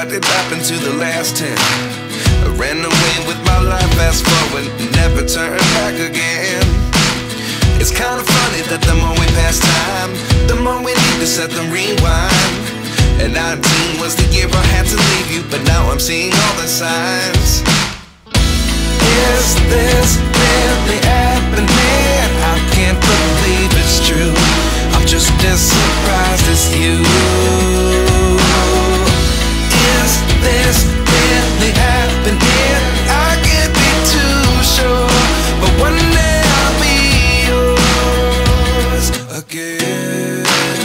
did happen to the last 10? I ran away with my life, fast forward, never turn back again. It's kind of funny that the more we pass time, the more we need to set them rewind. And 19 was the year I had to leave you, but now I'm seeing all the signs. Is this really happening? I can't believe it's true. I'm just as surprised as you. Is this really happening? I can't be too sure, but one day I'll be yours again.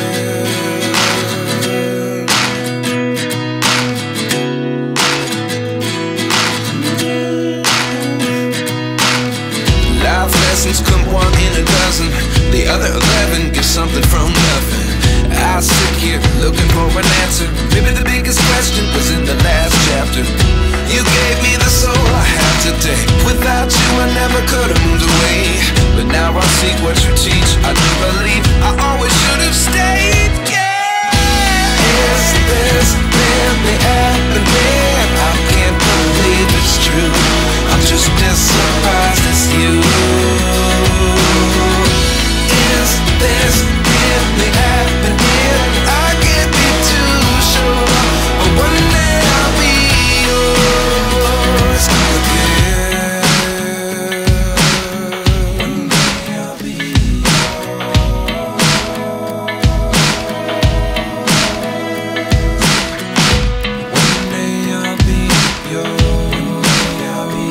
Life lessons come one in a dozen. The other 11 get something from nothing. I sit here looking for an answer. Maybe the biggest question was in the last chapter. You gave me the soul I have today. Without you I never could have moved away. But now I see what you teach. I do believe I always should have stayed. Yeah. Is this really happening? I can't believe it's true. I'm just as surprised as you. Is this really happening? I can't be too sure, but one day I'll be yours again. One day I'll be One day I'll be yours. I'll be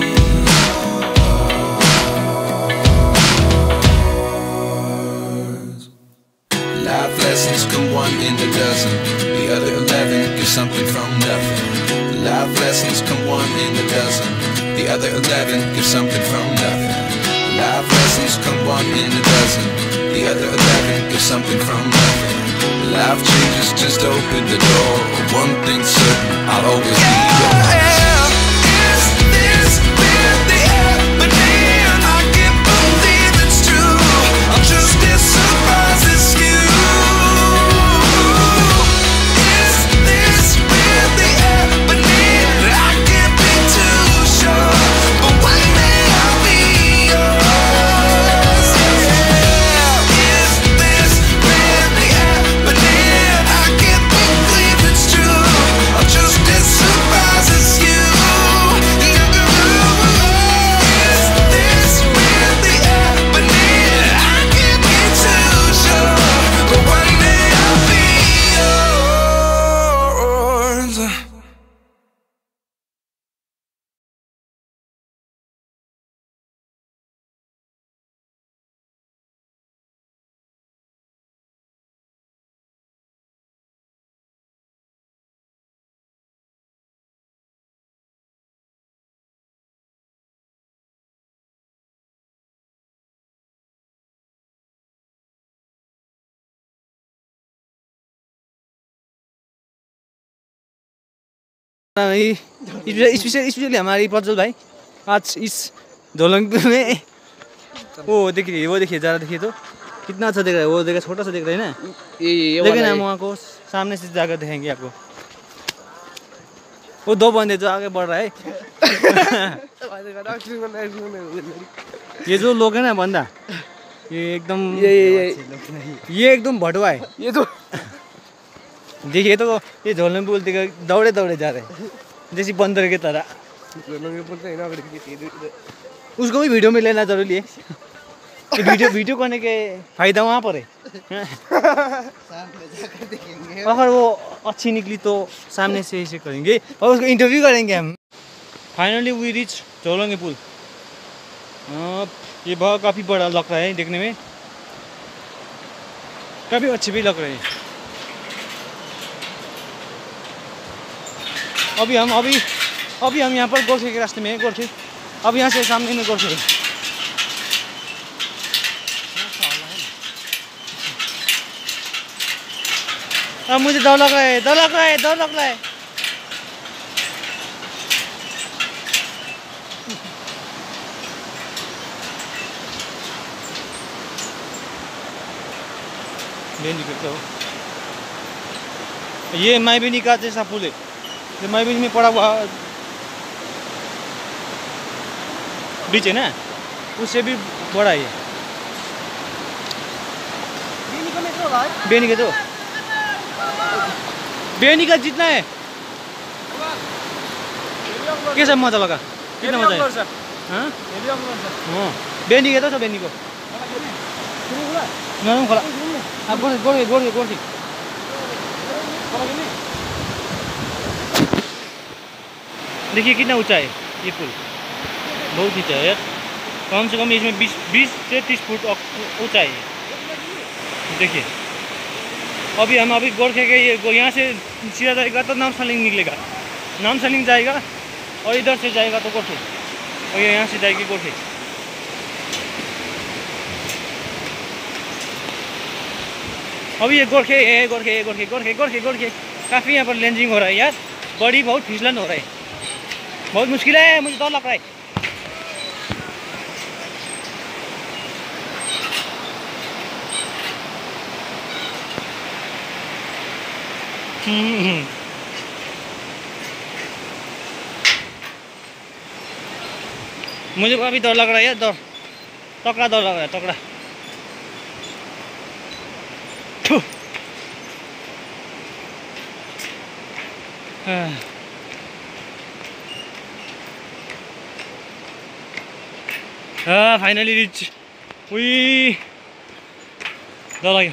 yours. Life lessons come one in a dozen. The other 11 get something from nothing. Life lessons come one in a dozen. The other 11 get something from nothing. Life lessons come one in a dozen. The other 11 get something from nothing. Life changes just open the door. One thing's certain, I'll always be yours. Is this really happening? I can't believe it's true. I'm just as surprised as you. Is this really happening? I can't be too sure, but one day I'll be yours. Yeah. Is this really happening? I can't believe it's true. I'm just as surprised as you. Is this really happening? I can't be too sure, but one day I'll be yours. Specially हमारी प्रज्वल भाई आज इस ढोलकपुर में वो देखिए ज़रा देखिए तो कितना अच्छा दिख रहा है। वो देखिए छोटा सा दिख रहा है ना, लेकिन हम वहाँ को सामने से जाकर देखेंगे आपको। वो दो बंदे जो आगे बढ़ रहा है ये जो लोग है ना बंदा, ये एकदम भटुआ है। ये तो देखिए तो ये झोलने पुल दौड़े जा रहे हैं जैसे बंदर की तरह। उसको भी वीडियो में लेना जरूरी है। वीडियो करने के फायदा वहाँ पर है। अगर वो अच्छी निकली तो सामने से ऐसे करेंगे और उसको इंटरव्यू करेंगे हम। फाइनली वी रीच झोलंगे पुल। ये बहुत काफ़ी बड़ा लग रहा है, देखने में काफ़ी अच्छे भी लग रहे हैं। अभी हम यहाँ पर गोरखे के रास्ते में है। गोरखे अब यहाँ से सामने में गोरखे। अब मुझे डर लग रहा है। ये माइबेनी का जैसा पुल है। जो मैं बीच में पड़ा हुआ बीच है ना, उससे भी बड़ा है ये। बेनी का तो बेनी का जितना है कैसा मजा लगा, कितना मजा है? हाँ बेनी का तो छ बेनी को नरम खोला अब गोर्खे देखिए कितना ऊंचा है ये पुल, बहुत ऊंचा है कम से कम इसमें 20 से 30 फुट ऊंचा है। देखिए अभी गोरखे के ये यहाँ से सीधा जाएगा तो नामसालिंग निकलेगा, नामसालिंग जाएगा और इधर से जाएगा तो गोरखे, और ये यहाँ से जाएगी गोरखे। अभी ये गोरखे काफ़ी यहाँ पर लेंजिंग हो रहा है यार, बड़ी बहुत फिसलन हो रहा है, बहुत मुश्किल है, मुझे डर लग रहा है। मुझे काफ़ी डर लग रहा है यार, तकड़ा डर लग रहा है, तकड़ा। Finally rich. उई डर लाग्यो।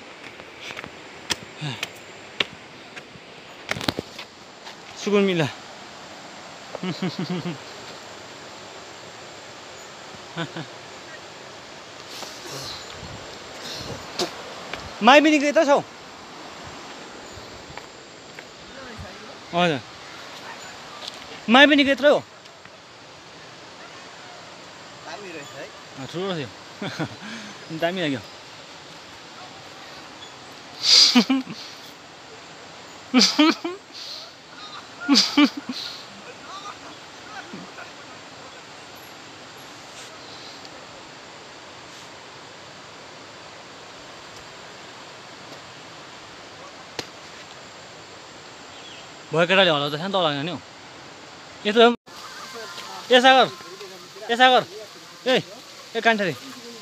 सुकुन मिला। माई पनि गए त छौ? हजुर माई पनि गए हो? ठुलो थियो दामी लाग्यो। भयो केटाले हल्लाउँछ शान्त लाग्यो नि हौ। यस्तो ए सागर ए कान्छारी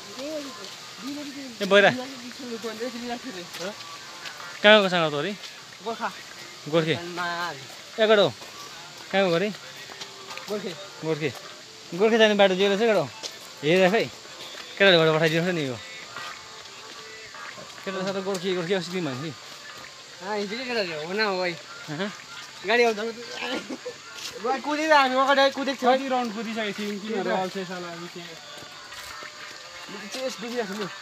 ए बहिरा कहाँको सागर त अरे गोर्खे एबाट हो कहाँको गरे गोर्खे जाने बाटो जेलो चाहिँ केटा हेरेर खै केटाले बाटो पठाइदिनुहोस् नि यो केटा साथ गोर्खे अस्ति भन्छ गाडी आउँदा कुदेर हामी अगाडि कुदेको थियो राउन्ड कुदिसकेको थियौँ तिनीहरू अल्छे साला चेस्ट दुखिरहेको थियो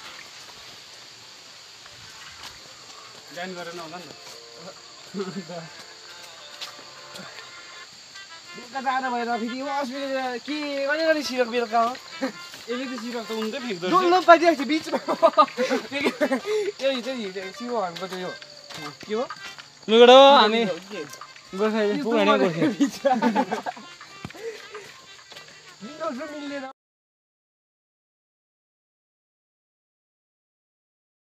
बिहान गरेर नहोला नि त बेलुका जाँदा भएर फेरि अस्ति के गरेर सिरक बेलुका हो एक सिरक त हुँदै फेक्दो डल्लो पाइदिएको थियो बिचमा सिरो हाल्नु पर्छ यो के हो लुगडो हामी गोर्खे